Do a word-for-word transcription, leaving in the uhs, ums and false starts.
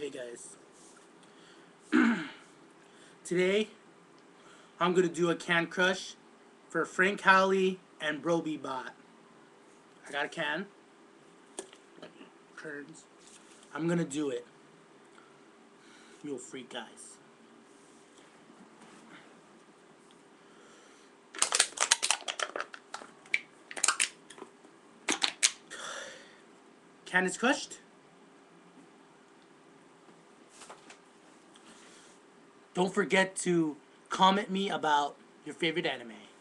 Hey guys, today I'm gonna do a can crush for frenkhooley and brobee bot. I got a can, curtains. I'm gonna do it. You'll freak, guys. Can is crushed. Don't forget to comment me about your favorite anime.